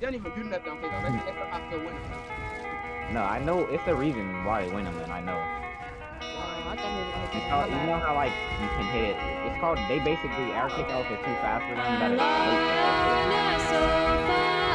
They don't even do nothing on KO. They somehow still win. No, I know it's the reason why they win them, and I know. I thought he was gonna hit that. You know how like you can hit it. It's called. They basically air kick out is too fast for them. You gotta wait.